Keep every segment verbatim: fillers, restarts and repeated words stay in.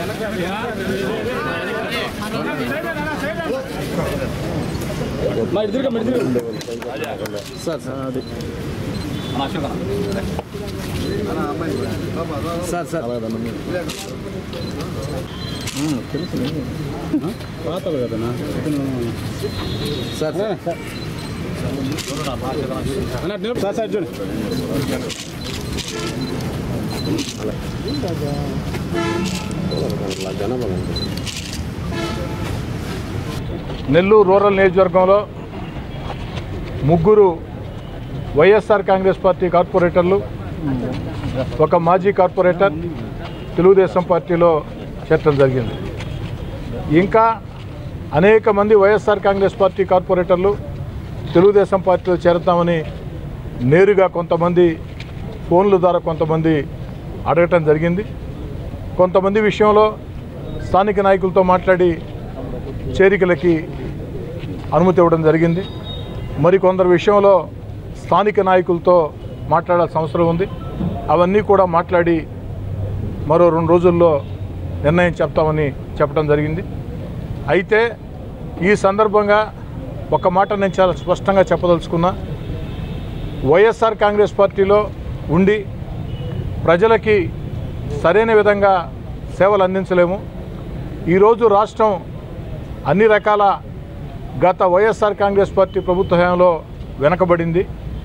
Sir sir అది sir sir తెలుసు పాతలు కదనా సార్ సార్ సార్ సార్ చూడండి నెల్లూరు రూరల్ నియోజకవర్గంలో ముగ్గురు వైఎస్ఆర్ కాంగ్రెస్ పార్టీ కార్పొరేటర్లు ఒక మాజీ కార్పొరేటర్ తెలుగుదేశం పార్టీలో చేరడం జరిగింది. ఇంకా అనేక మంది వైఎస్ఆర్ కాంగ్రెస్ పార్టీ కార్పొరేటర్లు తెలుగుదేశం పార్టీలో చేరతామని నేరుగా కొంతమంది ఫోన్ల ద్వారా కొంతమంది అడగటం జరిగింది. కొంతమంది విషయంలో స్థానిక నాయకులతో మాట్లాడి చేరికలకి అనుమతి ఇవ్వడం జరిగింది. మరికొందరు విషయంలో స్థానిక నాయకులతో మాట్లాడాల్సిన అవసరం ఉంది. అవన్నీ కూడా మాట్లాడి మరో రెండు రోజుల్లో నిర్ణయం చెప్తామని చెప్పడం జరిగింది. అయితే ఈ సందర్భంగా ఒక మాట నేను చాలా స్పష్టంగా చెప్పదలుచుకున్నా. వైఎస్ఆర్ కాంగ్రెస్ పార్టీలో ఉండి ప్రజలకి సరైన విధంగా సేవలు అందించలేము. ఈరోజు రాష్ట్రం అన్ని రకాల గత వైఎస్ఆర్ కాంగ్రెస్ పార్టీ ప్రభుత్వ హయాంలో వెనకబడింది.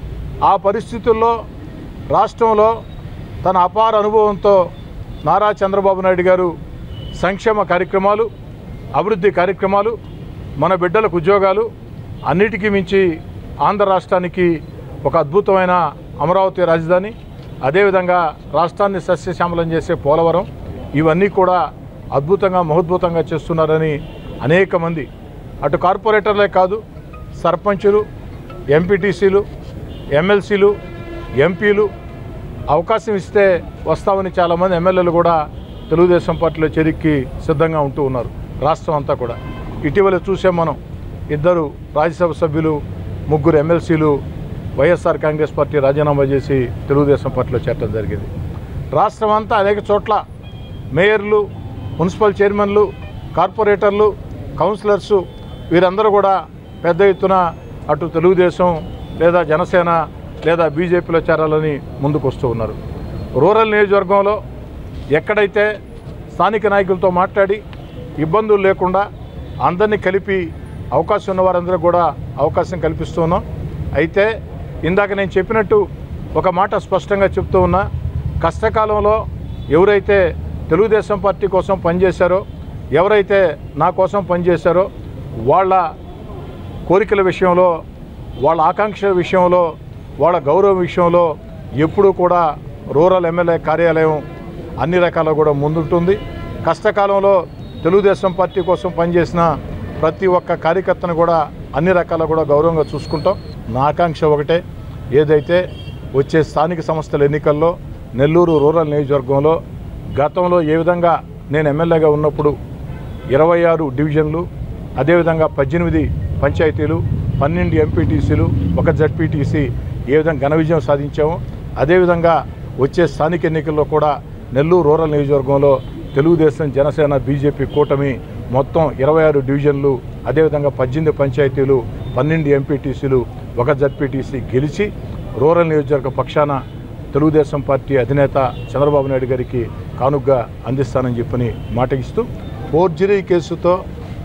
ఆ పరిస్థితుల్లో రాష్ట్రంలో తన అపార అనుభవంతో నారా చంద్రబాబు నాయుడు గారు సంక్షేమ కార్యక్రమాలు, అభివృద్ధి కార్యక్రమాలు, మన బిడ్డలకు ఉద్యోగాలు అన్నిటికీ మించి ఆంధ్ర రాష్ట్రానికి ఒక అద్భుతమైన అమరావతి రాజధాని, అదేవిధంగా రాష్ట్రాన్ని సస్యశ్యామలం చేసే పోలవరం, ఇవన్నీ కూడా అద్భుతంగా మహోద్భుతంగా చేస్తున్నారని అనేక మంది అటు కార్పొరేటర్లే కాదు సర్పంచులు, ఎంపీటీసీలు, ఎమ్మెల్సీలు, ఎంపీలు అవకాశం ఇస్తే వస్తామని చాలామంది ఎమ్మెల్యేలు కూడా తెలుగుదేశం పార్టీలో చేరికకి సిద్ధంగా ఉంటూ ఉన్నారు. రాష్ట్రం అంతా కూడా ఇటీవల చూసాం మనం. ఇద్దరు రాజ్యసభ సభ్యులు, ముగ్గురు ఎమ్మెల్సీలు వైఎస్ఆర్ కాంగ్రెస్ పార్టీ రాజీనామా చేసి తెలుగుదేశం పార్టీలో చేరడం జరిగింది. రాష్ట్రం అంతా అనేక చోట్ల మేయర్లు, మున్సిపల్ చైర్మన్లు, కార్పొరేటర్లు, కౌన్సిలర్సు వీరందరూ కూడా పెద్ద ఎత్తున అటు తెలుగుదేశం లేదా జనసేన లేదా బీజేపీలో చేరాలని ముందుకు వస్తూ ఉన్నారు. రూరల్ నియోజకవర్గంలో ఎక్కడైతే స్థానిక నాయకులతో మాట్లాడి ఇబ్బందులు లేకుండా అందరినీ కలిపి అవకాశం ఉన్న వారందరూ కూడా అవకాశం కల్పిస్తూ ఉన్నాం. అయితే ఇందాక నేను చెప్పినట్టు ఒక మాట స్పష్టంగా చెప్తూ ఉన్నా. కష్టకాలంలో ఎవరైతే తెలుగుదేశం పార్టీ కోసం పనిచేశారో, ఎవరైతే నా కోసం పనిచేశారో వాళ్ళ కోరికల విషయంలో, వాళ్ళ ఆకాంక్షల విషయంలో, వాళ్ళ గౌరవం విషయంలో ఎప్పుడూ కూడా రూరల్ ఎమ్మెల్యే కార్యాలయం అన్ని రకాల కూడా ముందుంటుంది. కష్టకాలంలో తెలుగుదేశం పార్టీ కోసం పనిచేసిన ప్రతి ఒక్క కార్యకర్తను కూడా అన్ని రకాల కూడా గౌరవంగా చూసుకుంటాం. నా ఆకాంక్ష ఒకటే, ఏదైతే వచ్చే స్థానిక సంస్థల ఎన్నికల్లో నెల్లూరు రూరల్ నియోజకవర్గంలో గతంలో ఏ విధంగా నేను ఎమ్మెల్యేగా ఉన్నప్పుడు ఇరవై ఆరు డివిజన్లు, అదేవిధంగా పద్దెనిమిది పంచాయతీలు, పన్నెండు ఎంపీటీసీలు, ఒక జడ్పీటీసీ ఏ విధంగా ఘన విజయం సాధించామో అదేవిధంగా వచ్చే స్థానిక ఎన్నికల్లో కూడా నెల్లూరు రూరల్ నియోజకవర్గంలో తెలుగుదేశం, జనసేన, బీజేపీ కూటమి మొత్తం ఇరవై ఆరు డివిజన్లు, అదేవిధంగా పద్దెనిమిది పంచాయతీలు, పన్నెండు ఎంపీటీసీలు, ఒక జడ్పీటీసీ గెలిచి రూరల్ నియోజకవర్గ పక్షాన తెలుగుదేశం పార్టీ అధినేత చంద్రబాబు నాయుడు గారికి కానుగ్గా అందిస్తానని చెప్పని మాట ఇస్తూ, ఫోర్జరీ కేసుతో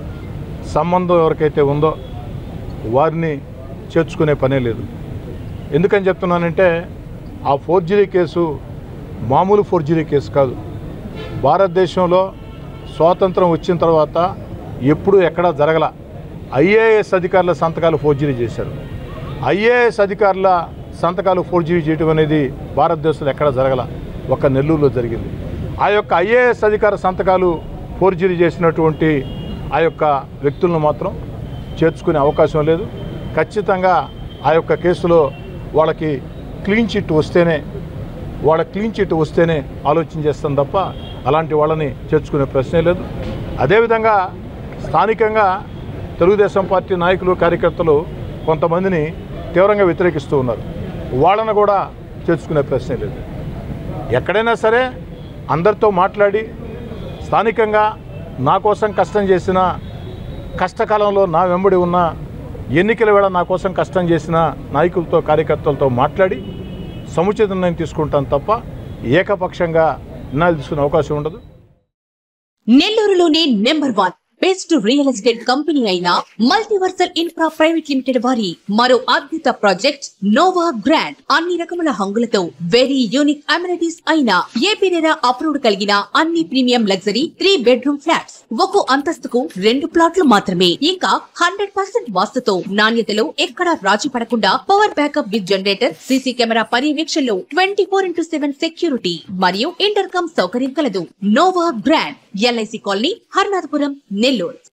సంబంధం ఎవరికైతే ఉందో వారిని చేర్చుకునే పనే లేదు. ఎందుకని చెప్తున్నానంటే ఆ ఫోర్జరీ కేసు మామూలు ఫోర్జరీ కేసు కాదు. భారతదేశంలో స్వాతంత్రం వచ్చిన తర్వాత ఎప్పుడూ ఎక్కడా జరగల. ఐఏఎస్ అధికారుల సంతకాలు ఫోర్జరీ చేశారు. ఐఏఎస్ అధికారుల సంతకాలు ఫోర్జరీ చేయడం అనేది భారతదేశంలో ఎక్కడా జరగల, ఒక నెల్లూరులో జరిగింది. ఆ యొక్క ఐఏఎస్ అధికార సంతకాలు ఫోర్జరీ చేసినటువంటి ఆ యొక్క వ్యక్తులను మాత్రం చేర్చుకునే అవకాశం లేదు. ఖచ్చితంగా ఆ యొక్క కేసులో వాళ్ళకి క్లీన్ చిట్ వస్తేనే వాళ్ళ క్లీన్ చిట్ వస్తేనే ఆలోచన చేస్తాం తప్ప అలాంటి వాళ్ళని చేర్చుకునే ప్రశ్నే లేదు. అదేవిధంగా స్థానికంగా తెలుగుదేశం పార్టీ నాయకులు, కార్యకర్తలు కొంతమందిని తీవ్రంగా వ్యతిరేకిస్తూ ఉన్నారు. వాళ్ళను కూడా చేర్చుకునే ప్రశ్నే లేదు. ఎక్కడైనా సరే అందరితో మాట్లాడి స్థానికంగా నా కోసం కష్టం చేసిన, కష్టకాలంలో నా వెంబడి ఉన్న, ఎన్నికల వేళ నా కోసం కష్టం చేసిన నాయకులతో కార్యకర్తలతో మాట్లాడి సముచిత నిర్ణయం తీసుకుంటాను తప్ప ఏకపక్షంగా నిర్ణయాలు తీసుకునే అవకాశం ఉండదు. నెల్లూరులోనే number one best real estate company అయిన మల్టీవర్సల్ ఇన్ఫ్రా ప్రైవేట్ లిమిటెడ్ వారి మరో అద్భుత ప్రాజెక్ట్ నోవా గ్రాండ్. అన్ని రకముల హంగులతో వెరీ యూనిక్ అమ్యూనిటీస్ అయిన ఏపీ రెరా అప్రూవ్డ్ కలిగిన అన్ని premium luxury three bedroom flats. ఒక అంతస్తుకు రెండు ప్లాట్లు మాత్రమే. ఇంకా హండ్రెడ్ పర్సెంట్ వాస్తుతో నాణ్యతలో ఎక్కడా రాజీ పడకుండా power backup with generator, CC camera పర్యవేక్షణలో twenty four into seven security మరియు ఇంటర్కమ్ సౌకర్యం కలదు. Nova grand, LIC colony, Harnathapuram, Nellore.